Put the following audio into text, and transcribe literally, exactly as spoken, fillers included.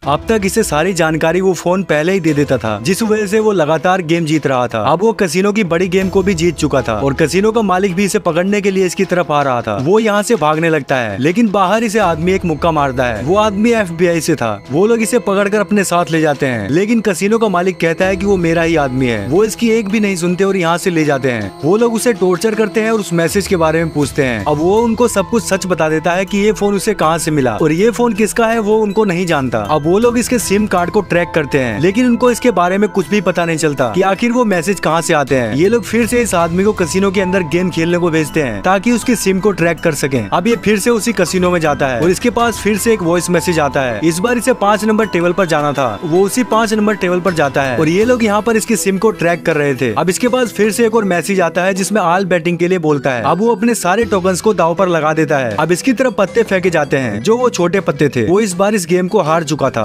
अब तक इसे सारी जानकारी वो फोन पहले ही दे देता था, जिस वजह से वो लगातार गेम जीत रहा था। अब वो कसिनो की बड़ी गेम को भी जीत चुका था और कसिनो का मालिक भी इसे पकड़ने के लिए इसकी तरफ आ रहा था। वो यहाँ से भागने लगता है, लेकिन बाहर इसे आदमी एक मुक्का मारता है। वो आदमी एफ बी आई से था। वो लोग इसे पकड़कर अपने साथ ले जाते हैं, लेकिन कसिनो का मालिक कहता है कि वो मेरा ही आदमी है। वो इसकी एक भी नहीं सुनते और यहाँ से ले जाते हैं। वो लोग उसे टॉर्चर करते हैं और उस मैसेज के बारे में पूछते हैं। अब वो उनको सब कुछ सच बता देता है कि ये फोन उसे कहाँ से मिला और ये फोन किसका है वो उनको नहीं जानता। अब वो लोग इसके सिम कार्ड को ट्रैक करते हैं, लेकिन उनको इसके बारे में कुछ भी पता नहीं चलता कि आखिर वो मैसेज कहाँ से आते हैं। ये लोग फिर से इस आदमी को कसिनो के अंदर गेम खेलने को भेजते हैं ताकि उसकी सिम को ट्रैक कर सकें। अब ये फिर से उसी कसिनो में जाता है और इसके पास फिर से एक वॉइस मैसेज आता है। इस बार इसे पांच नंबर टेबल पर जाना था। वो उसी पांच नंबर टेबल पर जाता है और ये लोग यहाँ पर इसकी सिम को ट्रैक कर रहे थे। अब इसके पास फिर से एक और मैसेज आता है जिसमें ऑल बैटिंग के लिए बोलता है। अब वो अपने सारे टोकन्स को दाव पर लगा देता है। अब इसकी तरफ पत्ते फेंके जाते हैं जो वो छोटे पत्ते थे। वो इस बार इस गेम को हार चुका था।